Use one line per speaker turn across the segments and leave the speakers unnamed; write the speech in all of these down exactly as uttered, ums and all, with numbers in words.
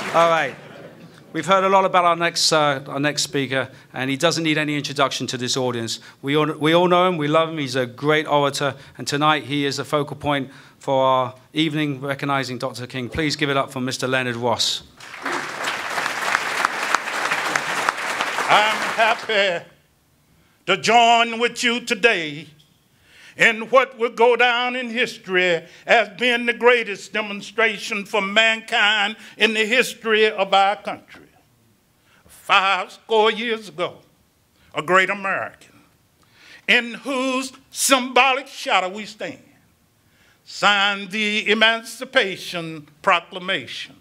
All right. We've heard a lot about our next, uh, our next speaker, and he doesn't need any introduction to this audience. We all, we all know him, we love him, he's a great orator, and tonight he is the focal point for our evening recognizing Doctor King. Please give it up for Mister Leonard Ross.
I'm happy to join with you today in what will go down in history as being the greatest demonstration for mankind in the history of our country. Five score years ago, a great American, in whose symbolic shadow we stand, signed the Emancipation Proclamation.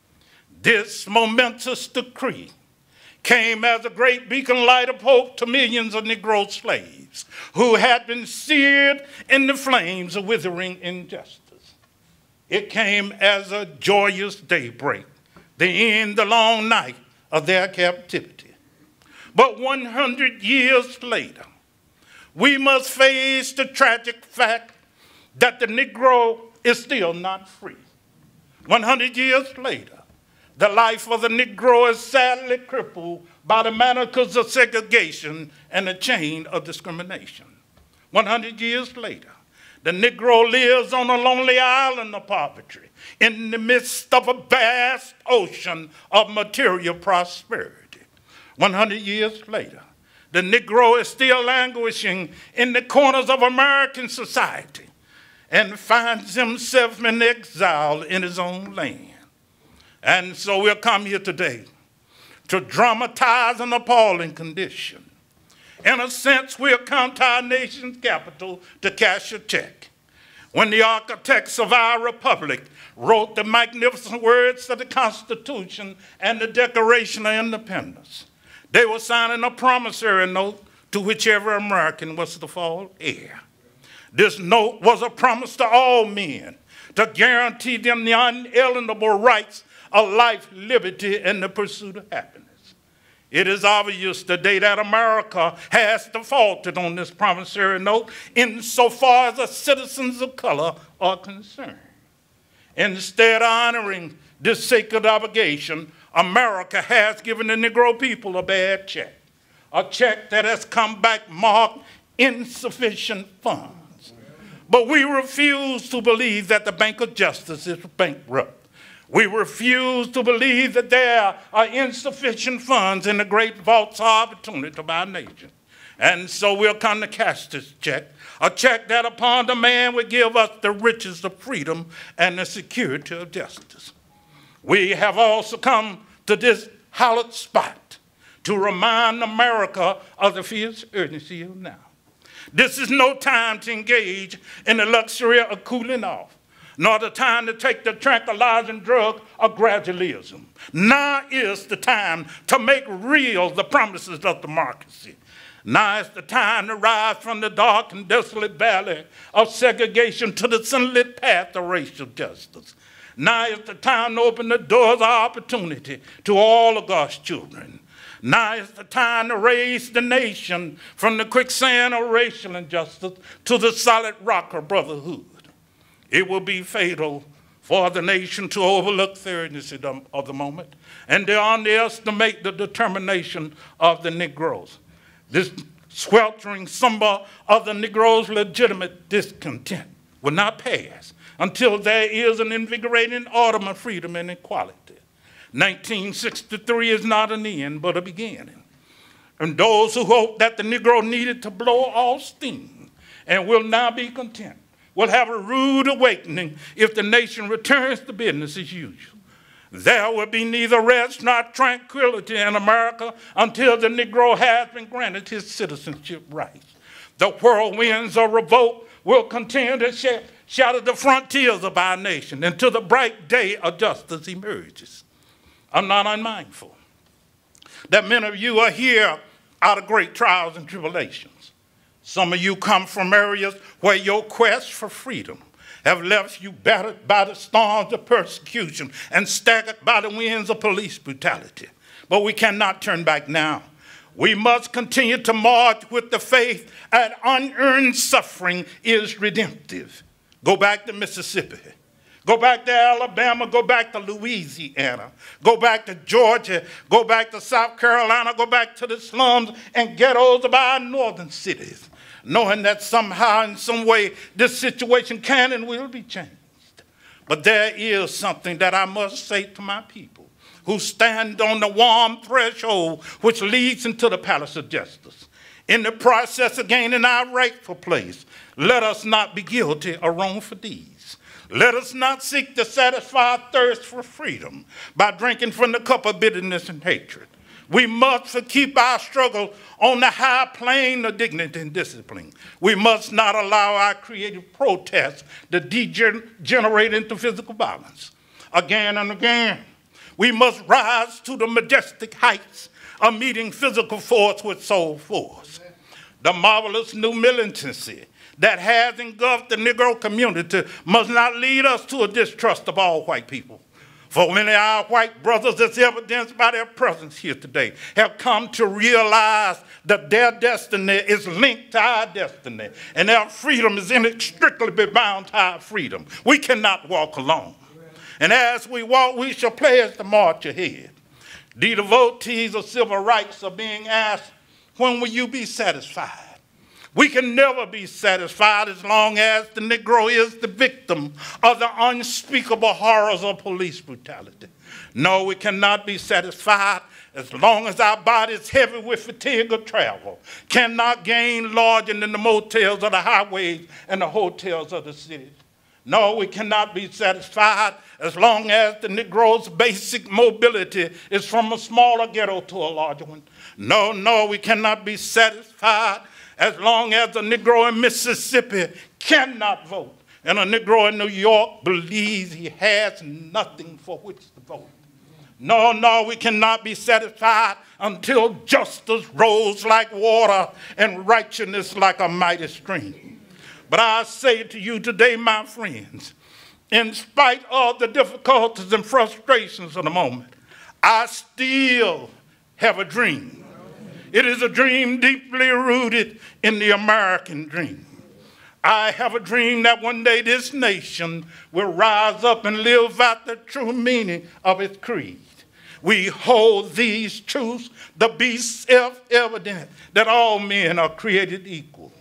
This momentous decree came as a great beacon light of hope to millions of Negro slaves who had been seared in the flames of withering injustice. It came as a joyous daybreak, the end, the long night of their captivity. But one hundred years later, we must face the tragic fact that the Negro is still not free. one hundred years later, the life of the Negro is sadly crippled by the manacles of segregation and the chain of discrimination. one hundred years later, the Negro lives on a lonely island of poverty in the midst of a vast ocean of material prosperity. one hundred years later, the Negro is still languishing in the corners of American society and finds himself in exile in his own land. And so we'll come here today to dramatize an appalling condition. In a sense, we'll come to our nation's capital to cash a check. When the architects of our republic wrote the magnificent words of the Constitution and the Declaration of Independence, they were signing a promissory note to whichever American was to fall heir. This note was a promise to all men to guarantee them the unalienable rights of life, liberty, and the pursuit of happiness. It is obvious today that America has defaulted on this promissory note insofar as the citizens of color are concerned. Instead of honoring this sacred obligation, America has given the Negro people a bad check, a check that has come back marked insufficient funds. But we refuse to believe that the Bank of Justice is bankrupt. We refuse to believe that there are insufficient funds in the great vaults of opportunity of our nation. And so we'll come to cash this check, a check that upon the man would give us the riches of freedom and the security of justice. We have also come to this hallowed spot to remind America of the fierce urgency of now. This is no time to engage in the luxury of cooling off, nor the time to take the tranquilizing drug of gradualism. Now is the time to make real the promises of democracy. Now is the time to rise from the dark and desolate valley of segregation to the sunlit path of racial justice. Now is the time to open the doors of opportunity to all of God's children. Now is the time to raise the nation from the quicksand of racial injustice to the solid rock of brotherhood. It will be fatal for the nation to overlook the urgency of the moment and to underestimate the determination of the Negroes. This sweltering symbol of the Negroes' legitimate discontent will not pass until there is an invigorating autumn of freedom and equality. nineteen sixty-three is not an end, but a beginning. And those who hope that the Negro needed to blow off steam and will now be content will have a rude awakening if the nation returns to business as usual. There will be neither rest nor tranquility in America until the Negro has been granted his citizenship rights. The whirlwinds of revolt will continue to sh shatter the frontiers of our nation until the bright day of justice emerges. I'm not unmindful that many of you are here out of great trials and tribulations. Some of you come from areas where your quest for freedom have left you battered by the storms of persecution and staggered by the winds of police brutality. But we cannot turn back now. We must continue to march with the faith that unearned suffering is redemptive. Go back to Mississippi. Go back to Alabama, go back to Louisiana, go back to Georgia, go back to South Carolina, go back to the slums and ghettos of our northern cities, knowing that somehow, in some way, this situation can and will be changed. But there is something that I must say to my people who stand on the warm threshold which leads into the palace of justice. In the process of gaining our rightful place, let us not be guilty or wrong for deeds. Let us not seek to satisfy our thirst for freedom by drinking from the cup of bitterness and hatred. We must keep our struggle on the high plane of dignity and discipline. We must not allow our creative protests to degenerate into physical violence. Again and again, we must rise to the majestic heights of meeting physical force with soul force. The marvelous new militancy that has engulfed the Negro community must not lead us to a distrust of all white people. For many of our white brothers, as evidenced by their presence here today, have come to realize that their destiny is linked to our destiny, and their freedom is inextricably bound to our freedom. We cannot walk alone. And as we walk, we shall pledge to march ahead. The devotees of civil rights are being asked, when will you be satisfied? We can never be satisfied as long as the Negro is the victim of the unspeakable horrors of police brutality. No, we cannot be satisfied as long as our bodies heavy with fatigue of travel, cannot gain lodging in the motels of the highways and the hotels of the cities. No, we cannot be satisfied as long as the Negro's basic mobility is from a smaller ghetto to a larger one. No, no, we cannot be satisfied as long as a Negro in Mississippi cannot vote and a Negro in New York believes he has nothing for which to vote. No, no, we cannot be satisfied until justice rolls like water and righteousness like a mighty stream. But I say to you today, my friends, in spite of the difficulties and frustrations of the moment, I still have a dream. It is a dream deeply rooted in the American dream. I have a dream that one day this nation will rise up and live out the true meaning of its creed. We hold these truths to be self-evident that all men are created equal.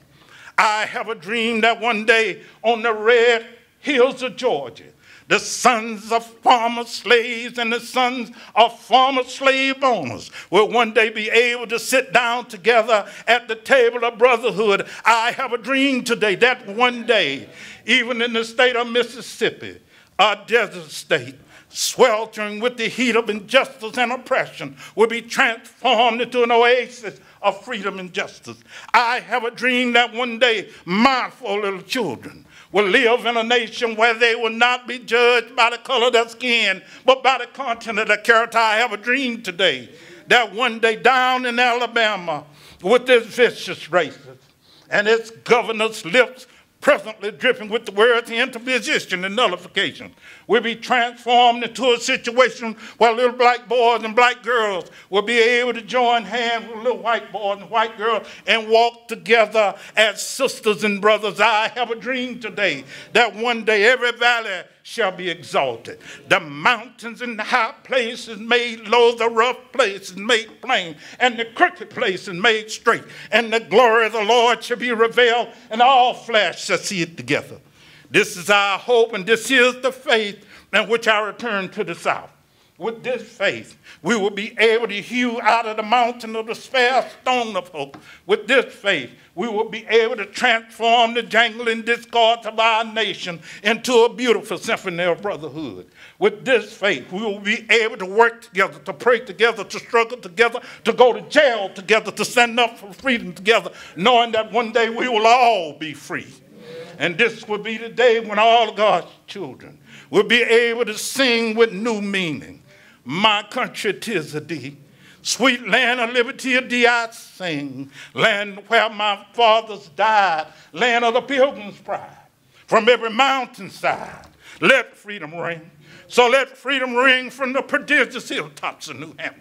I have a dream that one day on the red hills of Georgia, the sons of former slaves and the sons of former slave owners will one day be able to sit down together at the table of brotherhood. I have a dream today that one day, even in the state of Mississippi, a desert state, sweltering with the heat of injustice and oppression, will be transformed into an oasis of freedom and justice. I have a dream that one day my four little children will live in a nation where they will not be judged by the color of their skin, but by the content of their character. I have a dream today that one day down in Alabama, with this vicious racist and its governor's lips presently dripping with the words interposition and nullification, will be transformed into a situation where little black boys and black girls will be able to join hands with little white boys and white girls and walk together as sisters and brothers. I have a dream today that one day every valley shall be exalted. The mountains and the high places made low, the rough places made plain, and the crooked places made straight. And the glory of the Lord shall be revealed, and all flesh shall see it together. This is our hope, and this is the faith in which I return to the South. With this faith, we will be able to hew out of the mountain of despair stone of hope. With this faith, we will be able to transform the jangling discords of our nation into a beautiful symphony of brotherhood. With this faith, we will be able to work together, to pray together, to struggle together, to go to jail together, to stand up for freedom together, knowing that one day we will all be free. And this will be the day when all of God's children will be able to sing with new meaning. My country, 'tis of thee. Sweet land of liberty of thee I sing. Land where my fathers died. Land of the pilgrim's pride. From every mountainside, let freedom ring. So let freedom ring from the prodigious hilltops of New Hampshire.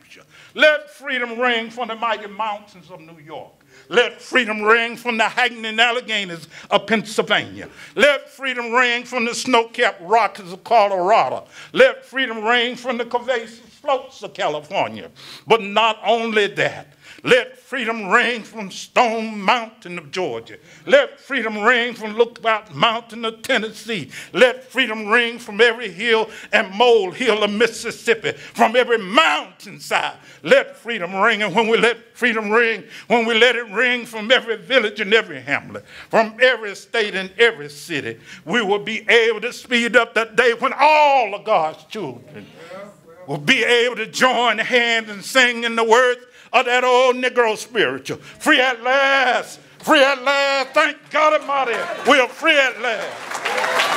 Let freedom ring from the mighty mountains of New York. Let freedom ring from the Hackney Alleghenies of Pennsylvania. Let freedom ring from the snow-capped Rockies of Colorado. Let freedom ring from the Caucasus slopes of California. But not only that, let freedom ring from Stone Mountain of Georgia. Let freedom ring from Lookout Mountain of Tennessee. Let freedom ring from every hill and molehill of Mississippi, from every mountainside. Let freedom ring, and when we let freedom ring, when we let it ring from every village and every hamlet, from every state and every city, we will be able to speed up that day when all of God's children will be able to join hands and sing in the words of that old Negro spiritual. Free at last, free at last, thank God Almighty, we are free at last.